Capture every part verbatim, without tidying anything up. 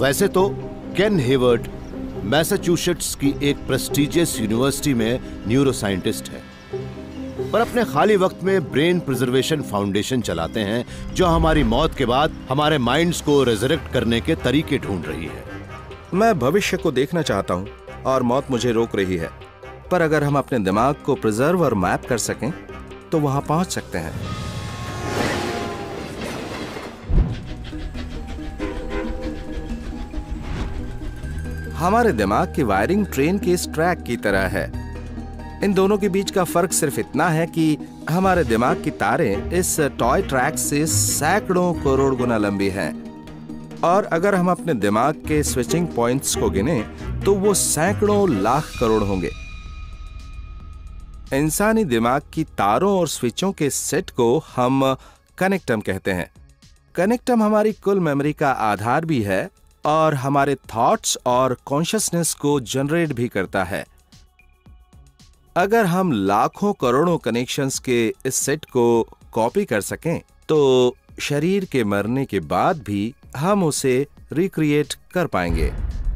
वैसे तो केन Hayward Massachusetts की एक प्रेस्टिजियस यूनिवर्सिटी में न्यूरो साइंटिस्ट है, पर अपने खाली वक्त में ब्रेन प्रिजर्वेशन फाउंडेशन चलाते हैं, जो हमारी मौत के बाद हमारे माइंड्स को रिजरेक्ट करने के तरीके ढूंढ रही है। मैं भविष्य को देखना चाहता हूँ और मौत मुझे रोक रही है, पर अगर हम अपने दिमाग को प्रिजर्व और मैप कर सकें तो वहां पहुंच सकते हैं। हमारे दिमाग की वायरिंग ट्रेन के इस ट्रैक की तरह है। इन दोनों के बीच का फर्क सिर्फ इतना है कि हमारे दिमाग की तारें इस टॉय ट्रैक से सैकड़ों करोड़ गुना लंबी हैं, और अगर हम अपने दिमाग के स्विचिंग पॉइंट्स को गिने तो वो सैकड़ों लाख करोड़ होंगे। इंसानी दिमाग की तारों और स्विचों के सेट को हम कनेक्टम कहते हैं। कनेक्टम हमारी कुल मेमोरी का आधार भी है और हमारे थॉट्स और कॉन्शियसनेस को जनरेट भी करता है। अगर हम लाखों करोड़ों कनेक्शंस के इस सेट को कॉपी कर सकें तो शरीर के मरने के बाद भी हम उसे रिक्रिएट कर पाएंगे।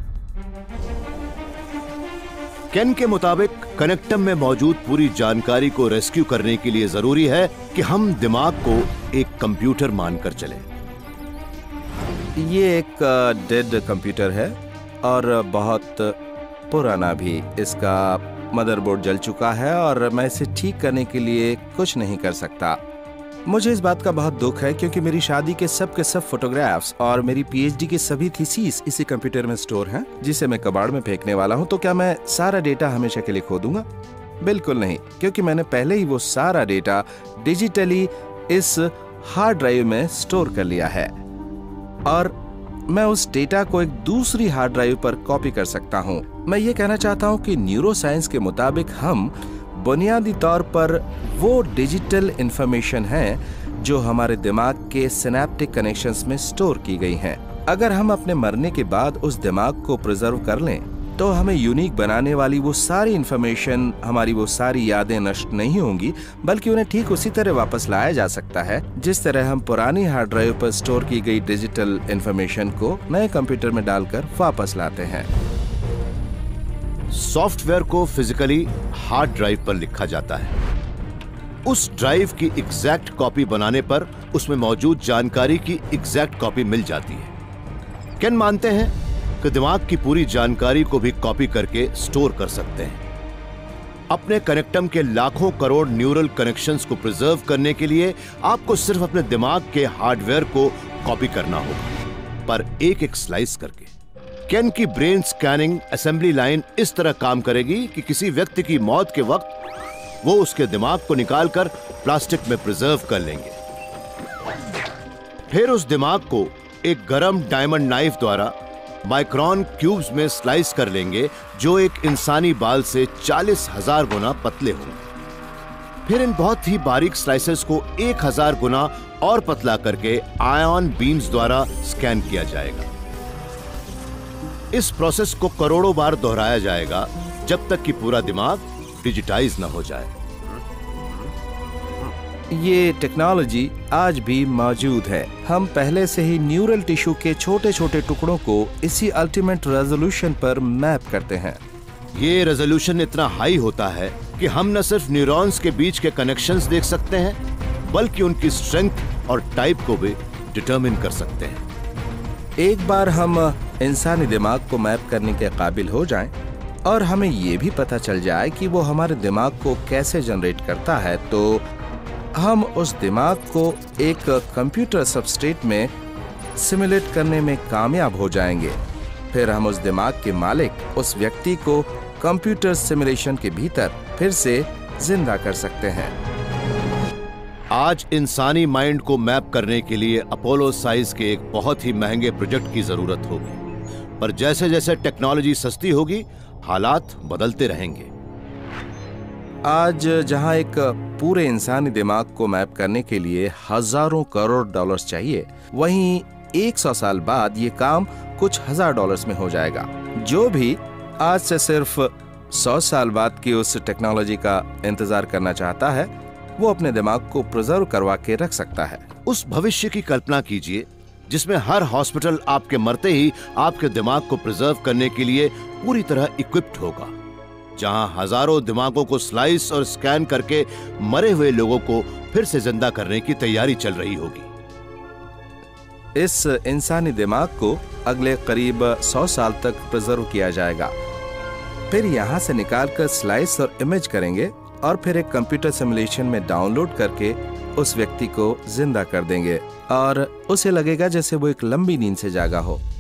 केन के मुताबिक कनेक्टम में मौजूद पूरी जानकारी को रेस्क्यू करने के लिए जरूरी है कि हम दिमाग को एक कंप्यूटर मानकर चलें। ये एक डेड कंप्यूटर है और बहुत पुराना भी। इसका मदरबोर्ड जल चुका है और मैं इसे ठीक करने के लिए कुछ नहीं कर सकता। मुझे इस बात का बहुत दुख है क्योंकि मेरी शादी के सब के सब फोटोग्राफ्स और मेरी पीएचडी की सभी थीसिस इसी कंप्यूटर में स्टोर हैं, जिसे मैं कबाड़ में फेंकने वाला हूं। तो क्या मैं सारा डेटा हमेशा के लिए खो दूंगा? बिल्कुल नहीं, क्योंकि मैंने पहले ही वो सारा डेटा डिजिटली इस हार्ड ड्राइव में स्टोर कर लिया है और मैं उस डेटा को एक दूसरी हार्ड ड्राइव पर कॉपी कर सकता हूं। मैं ये कहना चाहता हूं कि न्यूरो साइंस के मुताबिक हम बुनियादी तौर पर वो डिजिटल इंफॉर्मेशन है जो हमारे दिमाग के सिनेप्टिक कनेक्शंस में स्टोर की गई हैं। अगर हम अपने मरने के बाद उस दिमाग को प्रिजर्व कर लें तो हमें यूनिक बनाने वाली वो सारी इंफॉर्मेशन, हमारी वो सारी यादें नष्ट नहीं होंगी, बल्कि उन्हें ठीक उसी तरह वापस लाया जा सकता है जिस तरह हम पुरानी हार्ड ड्राइव पर स्टोर की गई डिजिटल इंफॉर्मेशन को नए कंप्यूटर में डालकर वापस लाते हैं। सॉफ्टवेयर को फिजिकली हार्ड ड्राइव पर लिखा जाता है। उस ड्राइव की एग्जैक्ट कॉपी बनाने पर उसमें मौजूद जानकारी की एग्जैक्ट कॉपी मिल जाती है। केन मानते हैं कि दिमाग की पूरी जानकारी को भी कॉपी करके स्टोर कर सकते हैं। अपने कनेक्टम के लाखों करोड़ न्यूरल कनेक्शंस को प्रिजर्व करने के लिए आपको सिर्फ अपने दिमाग के हार्डवेयर को कॉपी करना होगा, पर एक एक स्लाइस करके। केन की ब्रेन स्कैनिंग असेंबली लाइन इस तरह काम करेगी कि किसी व्यक्ति की मौत के वक्त वो उसके दिमाग को निकालकर प्लास्टिक में प्रिजर्व कर लेंगे, फिर उस दिमाग को एक गरम डायमंड नाइफ द्वारा माइक्रोन क्यूब्स में स्लाइस कर लेंगे, जो एक इंसानी बाल से चालीस हजार गुना पतले होंगे। फिर इन बहुत ही बारीक स्लाइसेस को एक हजार गुना और पतला करके आयन बीम्स द्वारा स्कैन किया जाएगा। इस प्रोसेस को करोड़ों बार दोहराया जाएगा जब तक कि पूरा दिमाग डिजिटाइज न हो जाए। ये टेक्नोलॉजी आज भी मौजूद है। हम पहले से ही न्यूरल टिश्यू के छोटे छोटे टुकड़ों को इसी अल्टीमेट रेजोल्यूशन पर मैप करते हैं। ये रेजोल्यूशन इतना हाई होता है कि हम न सिर्फ न्यूरॉन्स के बीच के कनेक्शंस देख सकते हैं, बल्कि उनकी स्ट्रेंथ और टाइप को भी डिटरमिन कर सकते हैं। एक बार हम इंसानी दिमाग को मैप करने के काबिल हो जाएं और हमें ये भी पता चल जाए कि वो हमारे दिमाग को कैसे जनरेट करता है, तो हम उस दिमाग को एक कंप्यूटर सबस्ट्रेट में सिमुलेट करने में कामयाब हो जाएंगे। फिर हम उस दिमाग के मालिक, उस व्यक्ति को कंप्यूटर सिमुलेशन के भीतर फिर से जिंदा कर सकते हैं। आज इंसानी माइंड को मैप करने के लिए अपोलो साइज के एक बहुत ही महंगे प्रोजेक्ट की जरूरत होगी, पर जैसे जैसे टेक्नोलॉजी सस्ती होगी हालात बदलते रहेंगे। आज जहां एक पूरे इंसानी दिमाग को मैप करने के लिए हजारों करोड़ डॉलर्स चाहिए, वहीं एक सौ साल बाद ये काम कुछ हजार डॉलर्स में हो जाएगा। जो भी आज से सिर्फ सौ साल बाद की उस टेक्नोलॉजी का इंतजार करना चाहता है, वो अपने दिमाग को प्रिजर्व करवा के रख सकता है। उस भविष्य की कल्पना कीजिए जिसमें हर हॉस्पिटल आपके मरते ही आपके दिमाग को प्रिजर्व करने के लिए पूरी तरह इक्विप्ड होगा, जहां हजारों दिमागों को स्लाइस और स्कैन करके मरे हुए लोगों को फिर से जिंदा करने की तैयारी चल रही होगी। इस इंसानी दिमाग को अगले करीब सौ साल तक प्रिजर्व किया जाएगा। फिर यहाँ से निकालकर स्लाइस और इमेज करेंगे और फिर एक कंप्यूटर सिमुलेशन में डाउनलोड करके उस व्यक्ति को जिंदा कर देंगे और उसे लगेगा जैसे वो एक लंबी नींद से जागा हो।